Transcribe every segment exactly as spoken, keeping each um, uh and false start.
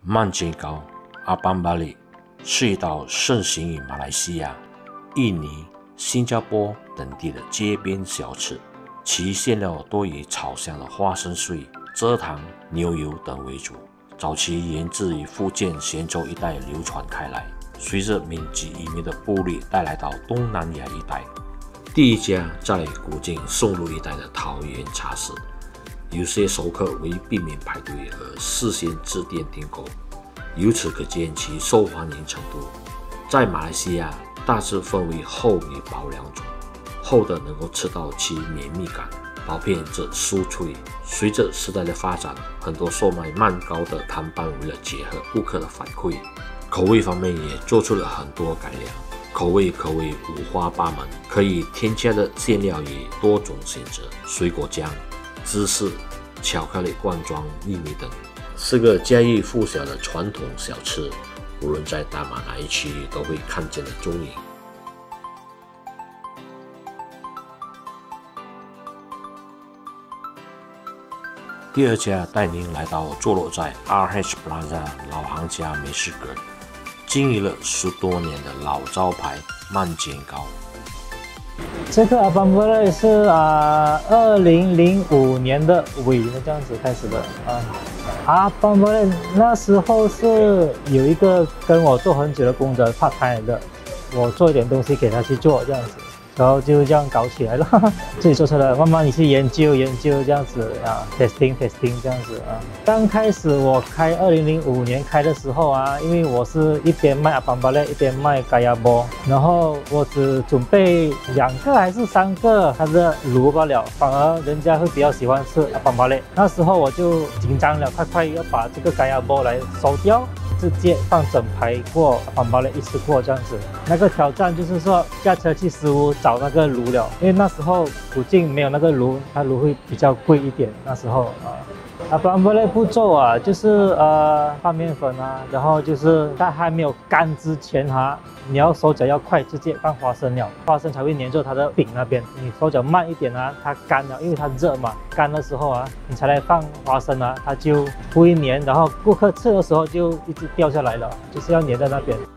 曼煎糕阿邦巴里是一道盛行于马来西亚、印尼、新加坡等地的街边小吃，其馅料多以炒香的花生碎、蔗糖、牛油等为主。早期源自于福建泉州一带流传开来，随着闽籍移民的步履带来到东南亚一带。第一家在古晋宋路一带的桃园茶室，有些熟客为避免排队而事先致电订购，由此可见其受欢迎程度。在马来西亚大致分为厚与薄两种，厚的能够吃到其绵密感，薄片则酥脆。随着时代的发展，很多售卖曼糕的摊贩为了结合顾客的反馈，口味方面也做出了很多改良，口味可谓五花八门，可以添加的馅料也多种选择，水果酱、芝士、巧克力罐装玉米等，是个家喻户晓的传统小吃，无论在大马哪一区域都会看见的踪影。第二家带您来到坐落在 R H Plaza 老行家美食阁，经营了十多年的老招牌曼煎糕。 这个阿邦巴雷是啊，二零零五年的尾的这样子开始的啊。阿邦巴雷那时候是有一个跟我做很久的工者 part time 的，我做一点东西给他去做这样子。然后就这样搞起来了，自己做出来，慢慢你去研究研究这样子啊 ，testing testing 这样子啊。刚开始我开二零零五年开的时候啊，因为我是一边卖阿邦巴雷一边卖嘎亚波，然后我只准备两个还是三个它的炉罢了，反而人家会比较喜欢吃阿邦巴雷。那时候我就紧张了，快快要把这个嘎亚波来收掉。直接放整排过阿邦巴雷一次过这样子，那个挑战就是说驾车去师傅找那个炉了，因为那时候古晋没有那个炉，它炉会比较贵一点。那时候啊，阿邦巴雷步骤啊，就是呃放面粉啊，然后就是它还没有干之前哈、啊，你要手脚要快，直接放花生了，花生才会粘住它的饼那边。你手脚慢一点啊，它干了，因为它热嘛，干的时候啊，你才来放花生啊，它就不会粘，然后顾客吃的时候就一直掉下来了，就是要粘在那边。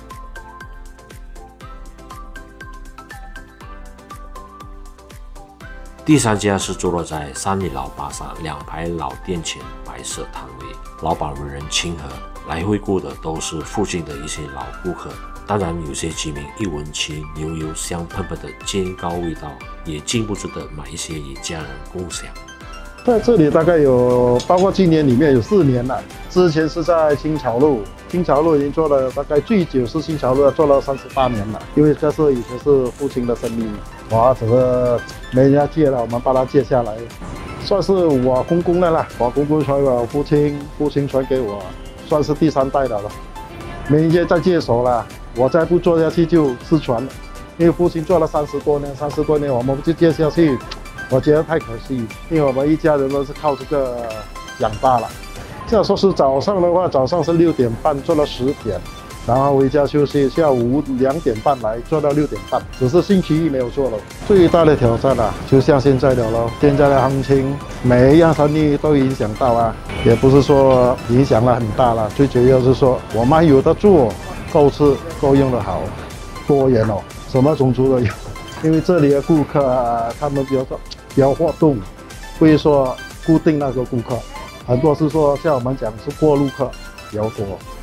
第三家是坐落在三里老巴萨两排老店前白色摊位，老板为人亲和，来回顾的都是附近的一些老顾客。当然，有些居民一闻其牛油香喷喷的煎糕味道，也禁不住的买一些与家人共享。 在这里大概有，包括今年里面有四年了。之前是在清朝路，清朝路已经做了大概最久是清朝路做了三十八年了。因为这是以前是父亲的生意，我只是没人家借了，我们把它借下来，算是我公公的了。我公公传给我父亲，父亲传给我，算是第三代的了。没人家再接手了，我再不做下去就失传了。因为父亲做了三十多年，三十多年我们就接下去。我觉得太可惜，因为我们一家人都是靠这个养大了。这样说是早上的话，早上是六点半做到十点，然后回家休息，下午两点半来做到六点半。只是星期一没有做了。最大的挑战啊，就像现在的咯，现在的行情每一样生意都影响到啊，也不是说影响了很大了。最主要是说我们有的做，够吃够用的好，多元哦，什么种族都有。因为这里的顾客啊，他们比较说。比较活动，不会说固定那个顾客，很多是说像我们讲是过路客比较多。